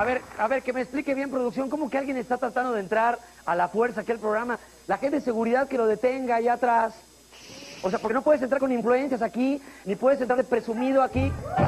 A ver, que me explique bien, producción, ¿cómo que alguien está tratando de entrar a la fuerza aquí al programa? La gente de seguridad que lo detenga allá atrás. O sea, porque no puedes entrar con influencias aquí, ni puedes entrar de presumido aquí.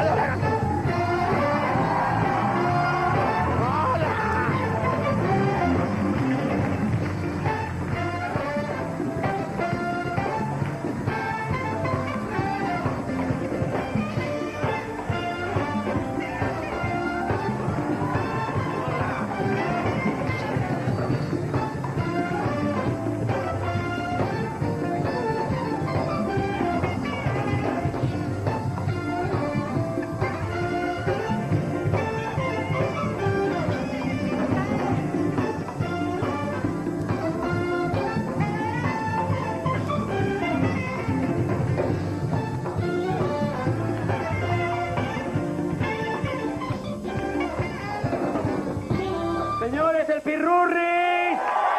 Señores, el Pirurris.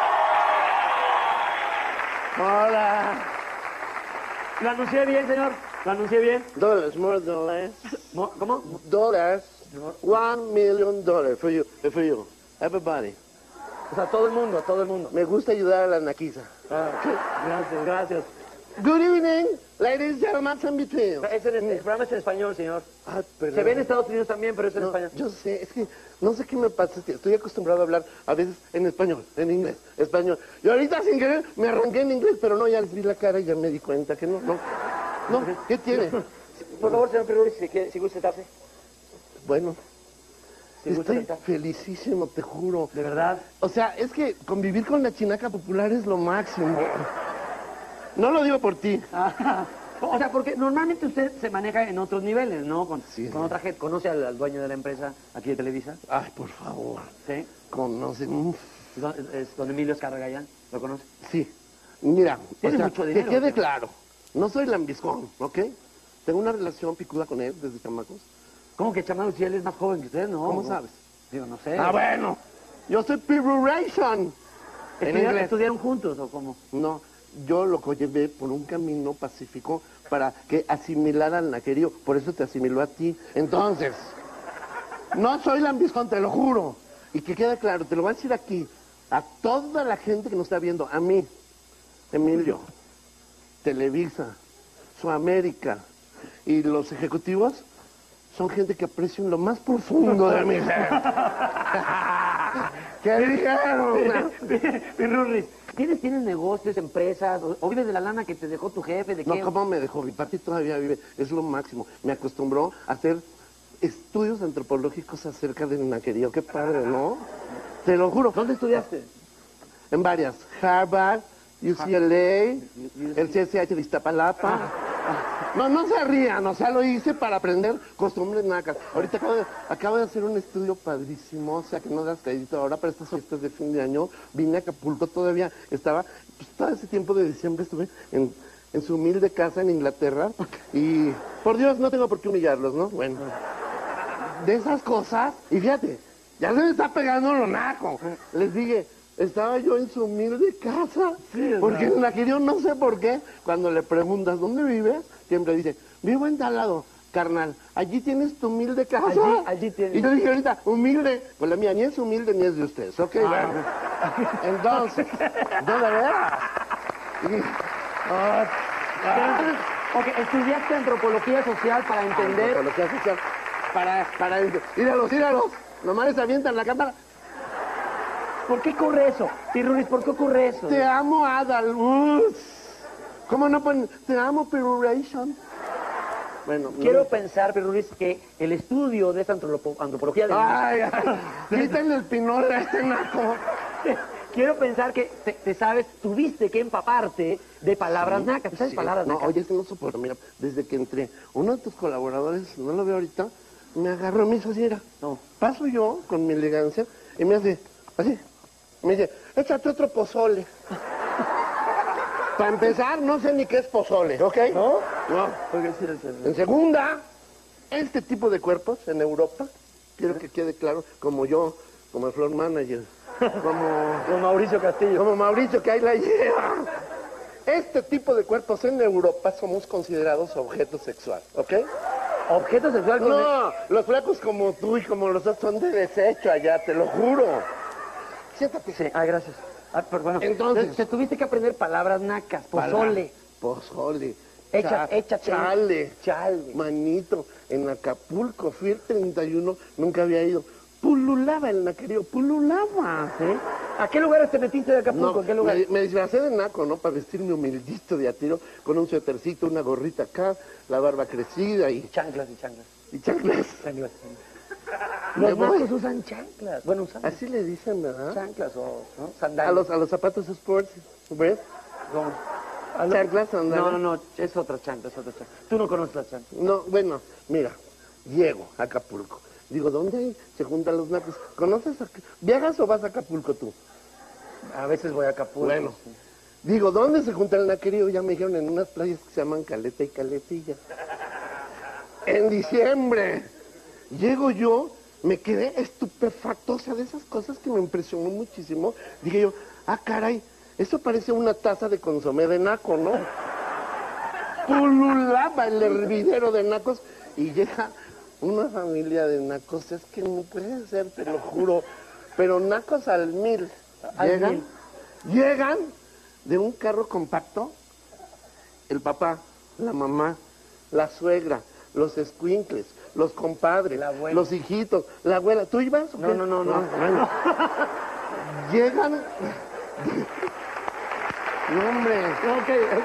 Hola. ¿Lo anuncié bien, señor? ¿Lo anuncié bien? Dollars, more dollars. ¿Cómo? Dollars. $1 million for you. Everybody. O sea, todo el mundo, todo el mundo. Me gusta ayudar a la naquiza. Gracias, gracias. Good evening, ladies and gentlemen in between. El programa es en español, señor. Ah, perdón. Se ve en Estados Unidos también, pero es en español. Yo sé, es que no sé qué me pasa. Estoy acostumbrado a hablar a veces en español, en inglés, español. Y ahorita sin querer me arranqué en inglés, pero no, ya les vi la cara y ya me di cuenta que no. ¿Qué tiene? Por favor, señor Pirurris, si gusta sentarse. Bueno. Si gusta Estoy sentar. felicísimo, te juro. ¿De verdad? O sea, es que convivir con la chinaca popular es lo máximo. No lo digo por ti. O sea, porque normalmente usted se maneja en otros niveles, ¿no? Con otra gente. ¿Conoce al dueño de la empresa aquí de Televisa? Ay, por favor. ¿Sí? Conoce. ¿Es don Emilio Escarragayán? ¿Lo conoce? Sí. Mira, Tiene mucho dinero, que quede ¿sí? claro. No soy lambiscón, ¿ok? Tengo una relación picuda con él desde chamacos. ¿Cómo que chamacos si él es más joven que usted? No. ¿Cómo sabes? Digo, no sé. Ah, bueno. Yo soy Piruration. En inglés. ¿Estudiaron juntos o cómo? No, yo lo llevé por un camino pacífico para que asimilara al naquerío. Por eso te asimiló a ti. Entonces, no soy lambiscón, te lo juro. Y que quede claro, te lo voy a decir aquí. A toda la gente que nos está viendo, a mí, Emilio, Televisa, Sudamérica y los ejecutivos son gente que aprecio en lo más profundo de mi ser. ¿Qué dijeron? Pirurris, ¿tienes negocios, empresas, o vives de la lana que te dejó tu jefe? ¿De qué? No, ¿cómo me dejó? Mi papi todavía vive, es lo máximo. Me acostumbró a hacer estudios antropológicos acerca del naquerío. Qué padre, ¿no? Te lo juro. ¿Dónde estudiaste? En varias. Harvard, UCLA, el CSH de Iztapalapa. No se rían, o sea, lo hice para aprender costumbres nacas. Ahorita acabo de hacer un estudio padrísimo, o sea, que no das crédito ahora para estas fiestas de fin de año. Vine a Acapulco todavía, estaba, pues todo ese tiempo de diciembre estuve en su humilde casa en Inglaterra y, por Dios, no tengo por qué humillarlos, ¿no? Bueno, de esas cosas, y fíjate, ya se me está pegando lo naco. Les dije, estaba yo en su humilde casa, porque el naquerío, no sé por qué, cuando le preguntas, ¿dónde vives? Siempre dice, vivo en tal lado, carnal, allí tienes tu humilde casa. Allí tienes. Y yo dije ahorita, humilde, pues la mía ni es humilde ni es de ustedes, ¿ok? Bueno. Entonces, ¿no de veras? Ok, estudiaste antropología social para entender... Antropología social, para... Míralos, nomás les avientan la cámara. ¿Por qué ocurre eso? Pirurris, ¿por qué ocurre eso? Te amo, Adaluz. ¿Cómo no ponen? Te amo, Piruration. Bueno, Quiero pensar, Pirurris, que el estudio de esta antropología... Ay, quítenle el pinol a este naco. Quiero pensar que tuviste que empaparte de palabras nacas. ¿Sabes palabras nacas? No, oye, es que no soporto. Mira, desde que entré, uno de tus colaboradores, no lo veo ahorita, me agarró, me hizo así, era. No. Paso yo con mi elegancia y me hace así. Me dice, échate otro pozole. Para empezar, no sé ni qué es pozole, ¿ok? ¿No? No. En segunda, este tipo de cuerpos en Europa, quiero que quede claro, como yo, como el floor manager, Como Mauricio Castillo. como Mauricio, que ahí la lleva. Este tipo de cuerpos en Europa somos considerados objetos sexuales, ¿ok? Objeto sexual con... No, los flacos como tú y como los otros son de desecho allá, te lo juro. Siéntate. Sí, gracias. Pero bueno, Entonces... te tuviste que aprender palabras nacas, pozole. Pozole. Échate. Chale. Manito, en Acapulco, fui el 31, nunca había ido. Pululaba el naquerío, pululaba. ¿Sí? ¿A qué lugares te metiste de Acapulco? No, ¿A qué lugar? me disfracé de naco, ¿no? Para vestirme humildito de a tiro, con un suétercito, una gorrita acá, la barba crecida y... Chanclas. Y chanclas. Chanclas. Me Los voy. nacos usan chanclas. Bueno, usan Así le dicen, ¿verdad? chanclas o ¿no? sandalias. A los zapatos sports, ¿ves? ¿Cómo? Chanclas, sandalias. No, es otra chancla, Tú no conoces las chanclas. No, bueno, mira, llego a Acapulco. Digo, ¿dónde se juntan los nacos? ¿Conoces? ¿Viajas o vas a Acapulco tú? A veces voy a Acapulco. Bueno, Sí. digo, ¿dónde se junta el naquerío? Ya me dijeron en unas playas que se llaman Caleta y Caletilla. En diciembre. Llego yo, me quedé estupefacto, o sea, de esas cosas que me impresionó muchísimo. Dije yo, caray, eso parece una taza de consomé de naco, ¿no? Pululaba el hervidero de nacos y llega una familia de nacos, es que no puede ser, te lo juro, pero nacos al 1000. Llegan de un carro compacto, el papá, la mamá, la suegra, los escuincles, los compadres, los hijitos, la abuela. ¿Tú ibas? No. Bueno. Llegan... No, hombre. Ok.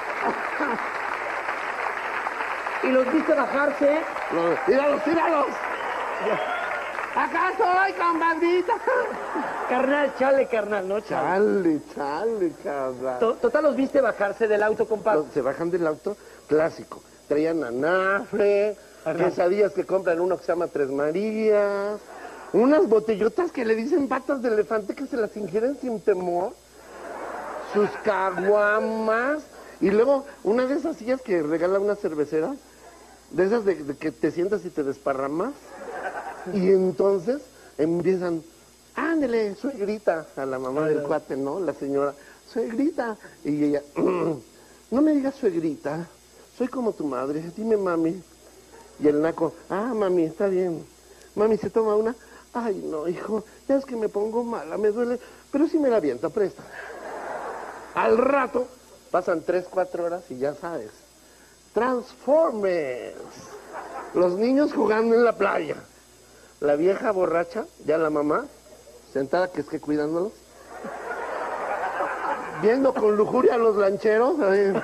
¿Y los viste bajarse? No, tíralos. Acá estoy, compadrita. Carnal, chale, carnal, no chale. Chale, carnal. Total, los viste bajarse del auto compacto. Se bajan del auto clásico. Traían anafre, quesadillas que compran uno que se llama Tres Marías, unas botellotas que le dicen patas de elefante que se las ingieren sin temor, sus caguamas, y luego una de esas sillas que regala una cervecera, de esas de que te sientas y te desparramas, y entonces empiezan, ándele, suegrita, a la mamá del cuate, ¿no? La señora, suegrita, y ella, no me digas suegrita, soy como tu madre, dime mami. Y el naco, mami, está bien. Mami, ¿se toma una? Ay, no, hijo, ya es que me pongo mala, me duele, pero sí me la aviento, presta. Al rato, pasan 3, 4 horas y ya sabes. Transformers. Los niños jugando en la playa. La vieja borracha, ya la mamá, sentada que es que cuidándolos. Viendo con lujuria a los lancheros.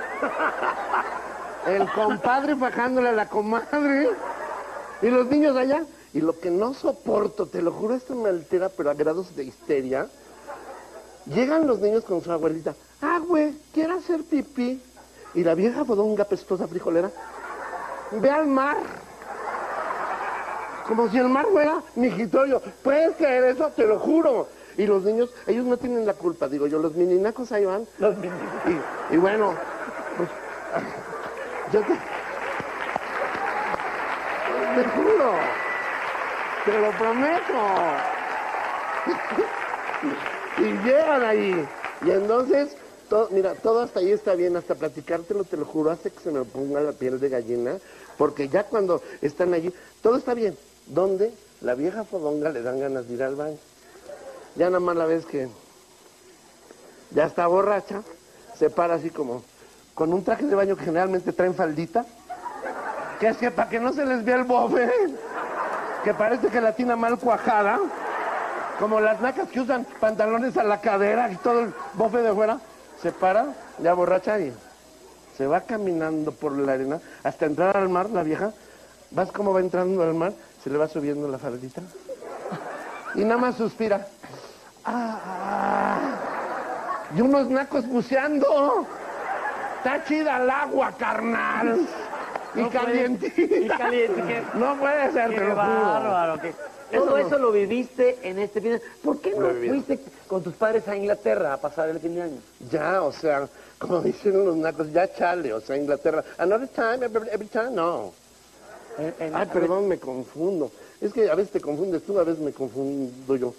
El compadre bajándole a la comadre. Y los niños allá. Y lo que no soporto, te lo juro, esto me altera, pero a grados de histeria. Llegan los niños con su abuelita. Güey, quiero hacer pipí. Y la vieja fodonga pestosa frijolera. Ve al mar. Como si el mar fuera mijitorio. ¿Puedes creer eso? Te lo juro. Y los niños, ellos no tienen la culpa, digo yo, los mininacos ahí van. Y bueno, pues, yo te juro, te lo prometo. Y llegan ahí. Y entonces, mira, todo hasta ahí está bien, hasta platicártelo, te lo juro, hace que se me ponga la piel de gallina, porque ya cuando están allí, todo está bien. ¿Dónde? La vieja fodonga le dan ganas de ir al baño. Ya nada más la vez que ya está borracha, se para así como con un traje de baño que generalmente traen faldita, que es que para que no se les vea el bofe, que parece gelatina mal cuajada, como las nacas que usan pantalones a la cadera y todo el bofe de fuera, se para, ya borracha y se va caminando por la arena hasta entrar al mar, la vieja. ¿Vas cómo va entrando al mar? Se le va subiendo la faldita y nada más suspira. Y unos nacos buceando. Está chida el agua, carnal. Y calientita. Y caliente. No puede ser, te lo juro. Bárbaro. Todo eso lo viviste en este fin de año. ¿Por qué no fuiste con tus padres a Inglaterra a pasar el fin de año? Ya, o sea, como dicen los nacos, ya chale, o sea, Inglaterra. Another time, every time, no. Ay, perdón, me confundo. Es que a veces te confundes tú, a veces me confundo yo.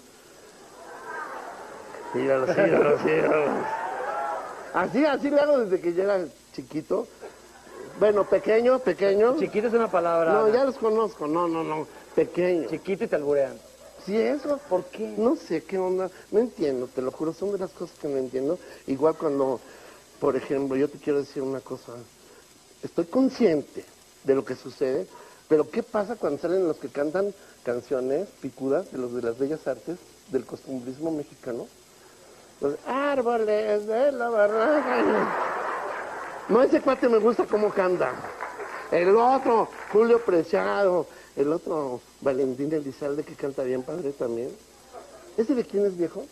Sígalos. Así le hago desde que yo era chiquito. Bueno, pequeño. Chiquito es una palabra. No, ya los conozco. No. Pequeño. Chiquito y te alburean. Sí, eso. ¿Por qué? No sé qué onda. No entiendo, te lo juro. Son de las cosas que no entiendo. Igual cuando, por ejemplo, yo te quiero decir una cosa. Estoy consciente de lo que sucede, pero ¿qué pasa cuando salen los que cantan canciones picudas de los de las bellas artes, del costumbrismo mexicano? Los árboles de la barranca. No, ese cuate me gusta cómo canta. El otro, Julio Preciado. El otro, Valentín Elizalde, que canta bien padre también. ¿Ese de quién es, viejo?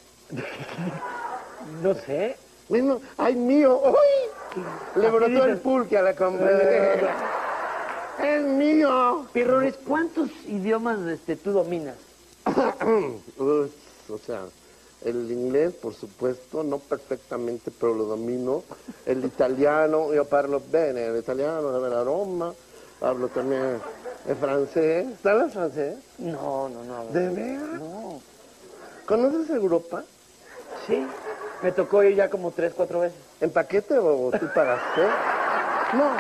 No sé. Bueno, ¡ay, mío! ¡Uy! Le brotó el pulque a la compadre. ¡Es mío! Pirrones, ¿cuántos idiomas tú dominas? O sea, el inglés, por supuesto, no perfectamente, pero lo domino. El italiano, yo parlo bene, el italiano, la Roma. Hablo también el francés. ¿Sabes francés? No. ¿De veras? No. ¿Conoces Europa? Sí. Me tocó ir ya como 3, 4 veces. ¿En paquete o tú pagaste? No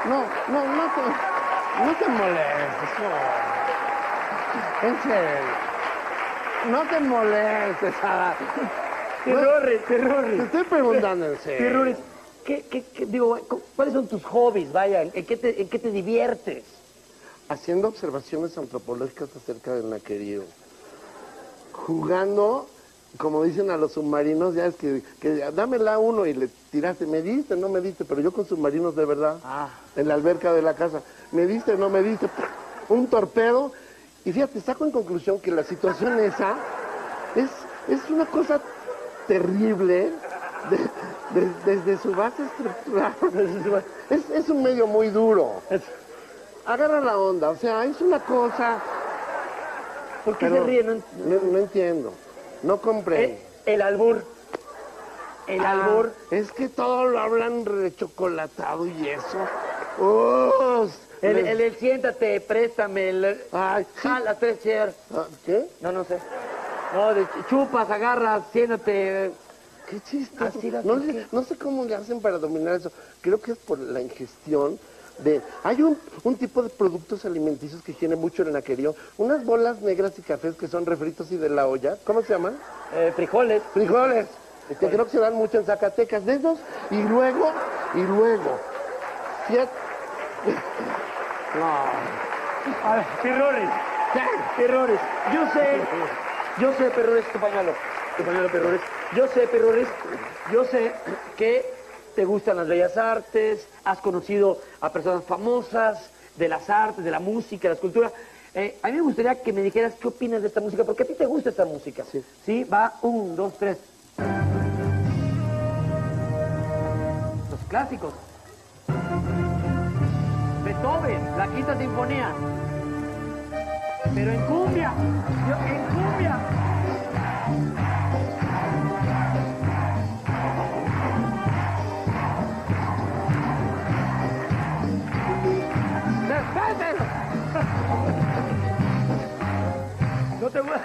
te molestes, no. En serio. No te molestes, Sara. Terrores. Te estoy preguntando en serio. Terrores. Digo, ¿cuáles son tus hobbies? Vaya, ¿en qué te diviertes? Haciendo observaciones antropológicas acerca del naquerío. Jugando, como dicen a los submarinos, ya es que dámela uno y le tiraste, me diste, no me diste, pero yo con submarinos de verdad, en la alberca de la casa, me diste, no me diste, un torpedo, y fíjate, saco en conclusión que la situación esa es una cosa terrible desde su base estructural. Es un medio muy duro. Agarra la onda, o sea, es una cosa... ¿Por qué se ríe? No entiendo, no comprendo. El albur. El albur. Es que todo lo hablan rechocolatado y eso. El siéntate, préstame, Ay, sí. las 3 chairs. ¿Qué? No sé. No, chupas, agarras, siéntate. Qué chistoso. Así No sé cómo le hacen para dominar eso. Creo que es por la ingestión de... Hay un tipo de productos alimenticios que tiene mucho el naquerío. Unas bolas negras y cafés que son refritos y de la olla. ¿Cómo se llaman? Frijoles. Frijoles. Que creo que se dan mucho en Zacatecas. De esos. Y luego. Fíjate. No. A ver, Pirrones. Yo sé, Pirrones, tu pañuelo, Pirrones. Yo sé que te gustan las bellas artes, has conocido a personas famosas de las artes, de la música, de la escultura. A mí me gustaría que me dijeras qué opinas de esta música, porque a ti te gusta esta música. Sí. ¿Sí? Va, 1, 2, 3. Los clásicos. Beethoven, la quinta sinfonía. Pero en cumbia. En cumbia. No te voy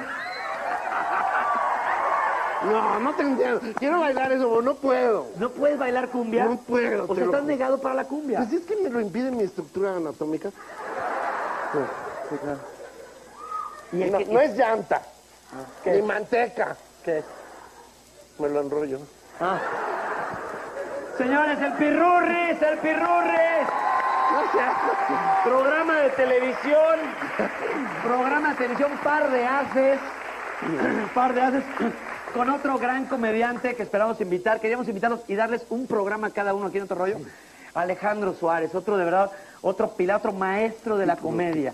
No te entiendo. Quiero bailar eso, pero no puedo. ¿No puedes bailar cumbia? No puedo. O sea, estás negado para la cumbia. Pues es que me lo impide mi estructura anatómica. Sí, claro. No es llanta, ¿Qué ni es? manteca. ¿Qué es? Me lo enrollo. Señores, el Pirurris. No sé. Programa de televisión, par de haces, con otro gran comediante que esperamos invitar. Queríamos invitarlos y darles un programa a cada uno aquí en Otro Rollo. Alejandro Suárez, otro de verdad, otro pilatro maestro de la comedia.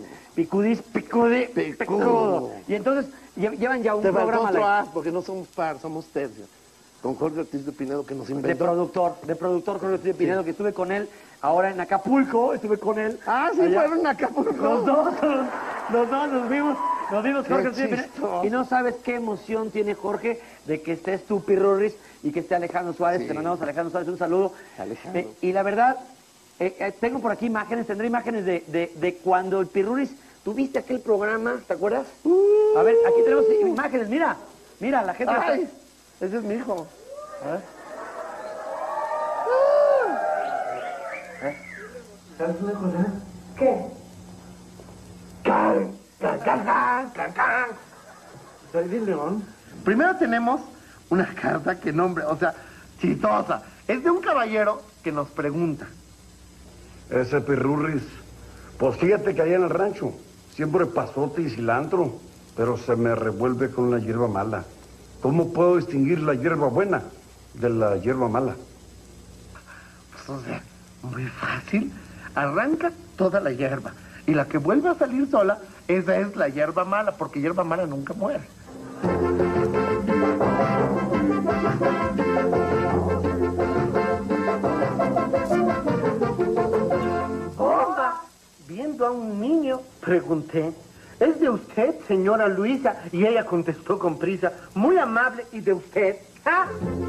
Picudo. Y entonces llevan ya un Te programa. faltó otro porque no somos par, somos tercio. Con Jorge Ortiz de Pinedo que nos inventó. De productor Jorge Ortiz de Pinedo, que estuve con él ahora en Acapulco, estuve con él. Sí, allá. fueron en Acapulco. Los dos nos vimos Jorge Ortiz de Pinedo. chistoso. Y no sabes qué emoción tiene Jorge de que estés tú, Pirurris, y que esté Alejandro Suárez. Sí. Te mandamos a Alejandro Suárez un saludo. Alejandro. Y la verdad, tengo por aquí imágenes, tendré imágenes de cuando el Pirurris, tuviste aquel programa, ¿te acuerdas? A ver, aquí tenemos imágenes, mira, la gente... Ay, ese es mi hijo. A ver. ¿Sabes una cosa? ¿Qué? Soy de León. Primero tenemos una carta que nombre, o sea, chistosa. Es de un caballero que nos pregunta. Ese pirurris, pues fíjate que allá en el rancho siempre pasote y cilantro, pero se me revuelve con la hierba mala. ¿Cómo puedo distinguir la hierba buena de la hierba mala? Pues, o sea, muy fácil. Arranca toda la hierba y la que vuelve a salir sola, esa es la hierba mala, porque hierba mala nunca muere. Viendo a un niño, pregunté, ¿es de usted, señora Luisa? Y ella contestó con prisa, muy amable, ¿y de usted? ¿Ah?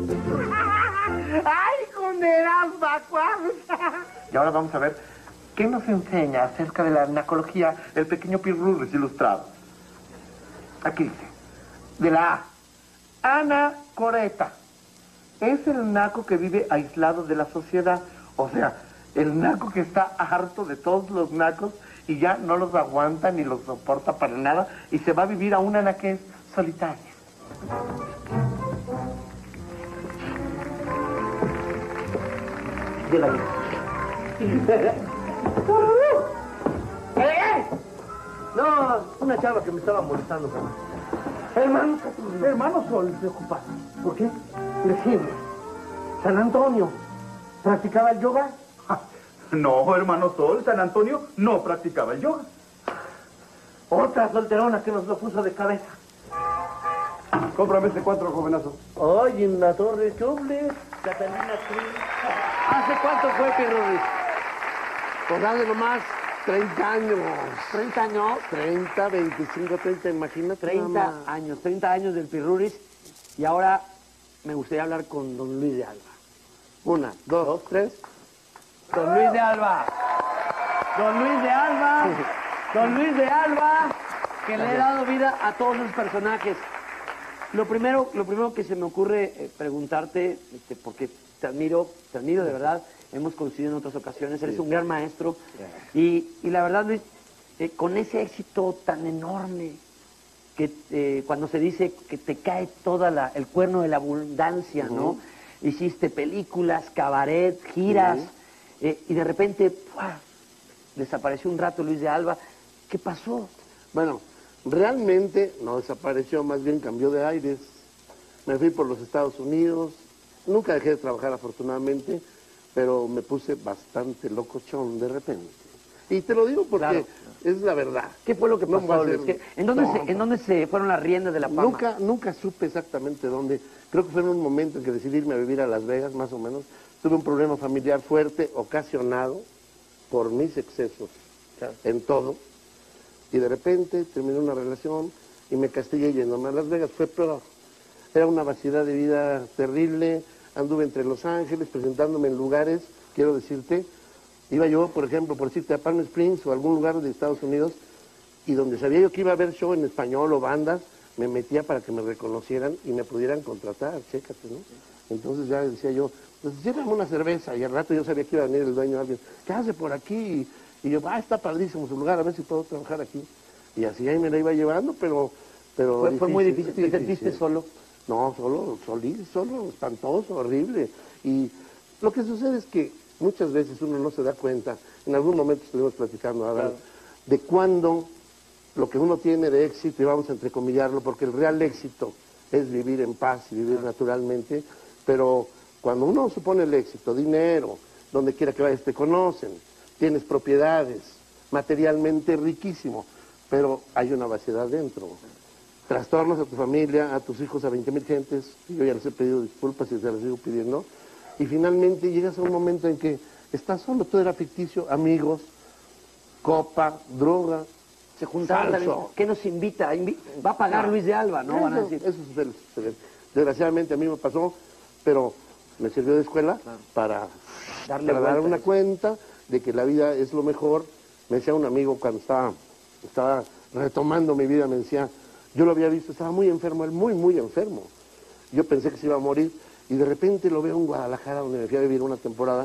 ¡Ay, condenas vacuas! Y ahora vamos a ver, ¿qué nos enseña acerca de la nacología el pequeño Pirurris ilustrado? Aquí dice, de la A, anacoreta. Es el naco que vive aislado de la sociedad, o sea, el naco que está harto de todos los nacos y ya no los aguanta ni los soporta para nada y se va a vivir a una anaquez solitaria. Llega No, una chava que me estaba molestando, hermano Sol se ocupa. ¿Por qué? Decime, San Antonio, ¿practicaba el yoga? No, hermano Sol, San Antonio no practicaba el yoga. Otra solterona que nos lo puso de cabeza. Cómprame este 4, jovenazo. Ay, en la Torre Chuble, Catalina Cruz. ¿Hace cuánto fue, Pirurris? Pues dale nomás 30 años. ¿30 años? 30, 25, 30, imagínate. 30 años del Pirurris. Y ahora me gustaría hablar con don Luis de Alba. 1, 2, 3. Don Luis de Alba. Don Luis de Alba. Don Luis de Alba, que le he dado vida a todos los personajes. Lo primero que se me ocurre preguntarte, porque te admiro de verdad, hemos coincidido en otras ocasiones, eres un gran maestro, y la verdad, Luis, con ese éxito tan enorme, que cuando se dice que te cae toda el cuerno de la abundancia, ¿no? Hiciste películas, cabaret, giras, y de repente, ¡pua!, desapareció un rato Luis de Alba. ¿Qué pasó? Bueno, realmente no desapareció, más bien cambió de aires. Me fui por los Estados Unidos. Nunca dejé de trabajar, afortunadamente, pero me puse bastante locochón de repente. Y te lo digo porque es la verdad. ¿Qué fue lo que pasó, Luis? ¿En dónde se fueron las riendas de la fama? Nunca supe exactamente dónde. Creo que fue en un momento en que decidí irme a vivir a Las Vegas, más o menos. Tuve un problema familiar fuerte, ocasionado por mis excesos en todo. Y de repente terminé una relación y me castigué yéndome a Las Vegas. Fue peor. Era una vaciedad de vida terrible. Anduve entre Los Ángeles presentándome en lugares, quiero decirte. Iba yo, por ejemplo, por decirte, a Palm Springs o algún lugar de Estados Unidos, y donde sabía yo que iba a haber show en español o bandas, me metía para que me reconocieran y me pudieran contratar, chécate, ¿no? Entonces ya decía yo, pues llévame una cerveza, y al rato yo sabía que iba a venir el dueño de alguien, ¿qué hace por aquí? Y yo, está padrísimo su lugar, a ver si puedo trabajar aquí. Y así ahí me la iba llevando, pero fue muy difícil. ¿Te sentiste solo? No, solo, espantoso, horrible. Y lo que sucede es que muchas veces uno no se da cuenta, en algún momento estuvimos platicando ahora, de cuándo lo que uno tiene de éxito, y vamos a entrecomillarlo, porque el real éxito es vivir en paz y vivir naturalmente, pero cuando uno supone el éxito, dinero, donde quiera que vayas te conocen, tienes propiedades, materialmente riquísimo, pero hay una vaciedad dentro. Trastornos a tu familia, a tus hijos, a 20,000 gentes, yo ya les he pedido disculpas y se las sigo pidiendo, y finalmente llegas a un momento en que estás solo, todo era ficticio, amigos, copa, droga, se juntaron también. ¿Qué nos invita? Va a pagar Luis de Alba, ¿no? Van a decir. Eso desgraciadamente a mí me pasó, pero me sirvió de escuela para dar una cuenta de que la vida es lo mejor. Me decía un amigo cuando estaba retomando mi vida, me decía, yo lo había visto, estaba muy enfermo, él muy enfermo. Yo pensé que se iba a morir y de repente lo veo en Guadalajara, donde me fui a vivir una temporada,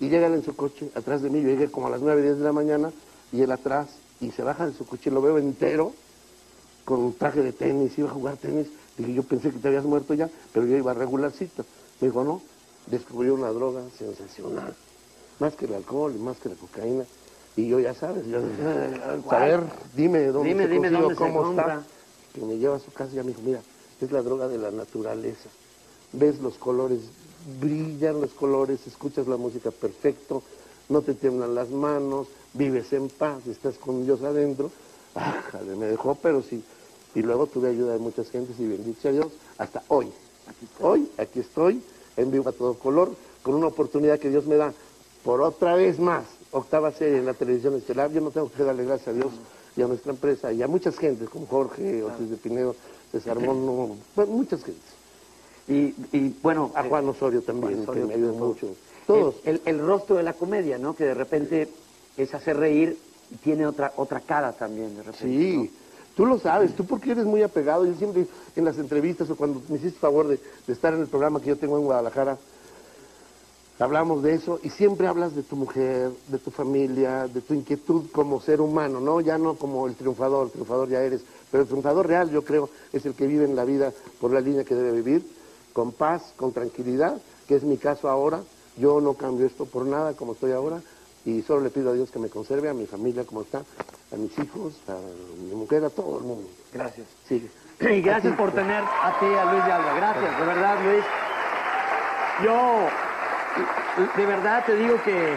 Y llegan en su coche, atrás de mí, yo llegué como a las 9, 10 de la mañana, y él atrás, y se baja de su coche, lo veo entero, con un traje de tenis, iba a jugar tenis. Dije, yo pensé que te habías muerto ya, pero yo iba regularcito. Me dijo, no, descubrió una droga sensacional, más que el alcohol y más que la cocaína. Y yo, ya sabes, yo a ver, dime dónde se consigo, dónde se cómo compra. está. Que me lleva a su casa y ya me dijo, mira, es la droga de la naturaleza. Ves los colores, brillan los colores, escuchas la música perfecto, no te tiemblan las manos, vives en paz, estás con Dios adentro. Ájale, me dejó, pero sí. Y luego tuve ayuda de muchas gentes y bendito sea Dios, hasta hoy. Aquí estoy, en vivo a todo color, con una oportunidad que Dios me da por otra vez más, octava serie en la televisión estelar. Yo no tengo que darle gracias a Dios y a nuestra empresa y a muchas gentes, como Jorge, Ortiz de Pinedo, César Mono, bueno, muchas gentes. Y bueno, A Juan Osorio también, Juan Osorio, que me ayuda todo. mucho. Todos. El rostro de la comedia, ¿no? Que de repente es hacer reír y tiene otra cara también, de repente. Sí, tú lo sabes, tú porque eres muy apegado. Yo siempre en las entrevistas o cuando me hiciste favor de estar en el programa que yo tengo en Guadalajara, hablamos de eso y siempre hablas de tu mujer, de tu familia, de tu inquietud como ser humano, ¿no? Ya no como el triunfador ya eres, pero el triunfador real yo creo es el que vive en la vida por la línea que debe vivir, con paz, con tranquilidad, que es mi caso ahora. Yo no cambio esto por nada como estoy ahora y solo le pido a Dios que me conserve, a mi familia como está, a mis hijos, a mi mujer, a todo el mundo. Gracias. Sí. Y gracias por tener a ti, a Luis de Alba. Gracias, de verdad, Luis. Yo, de verdad, te digo que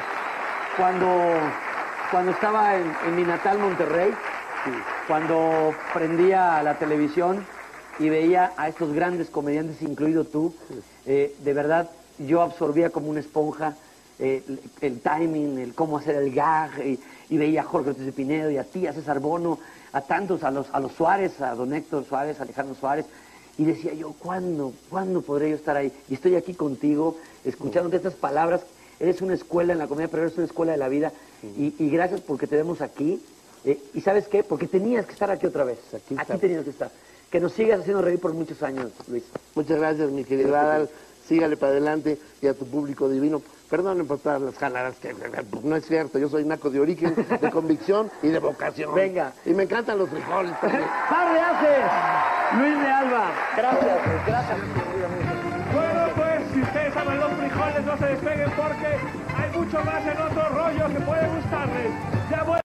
cuando estaba en mi natal Monterrey, cuando prendía la televisión y veía a estos grandes comediantes, incluido tú, de verdad, yo absorbía como una esponja el timing, el cómo hacer el gag, y veía a Jorge Ortiz de Pinedo y a ti, a César Bono, a tantos, a los Suárez, a don Héctor Suárez, a Alejandro Suárez, y decía yo, ¿cuándo podré yo estar ahí? Y estoy aquí contigo, escuchándote estas palabras. Eres una escuela en la comedia, pero eres una escuela de la vida, y gracias porque te vemos aquí. ¿Y sabes qué? Porque tenías que estar aquí otra vez, aquí tenías que estar. Que nos sigas haciendo reír por muchos años, Luis. Muchas gracias, mi querido Adal. Sígale para adelante y a tu público divino. Perdonen por todas las jaladas, que no es cierto. Yo soy naco de origen, de convicción y de vocación. Venga. Y me encantan los frijoles también. ¡Par de haces! Luis de Alba. Gracias, gracias. Bueno, pues si ustedes aman los frijoles, no se despeguen porque hay mucho más en otro rollo que puede gustarles. Ya voy.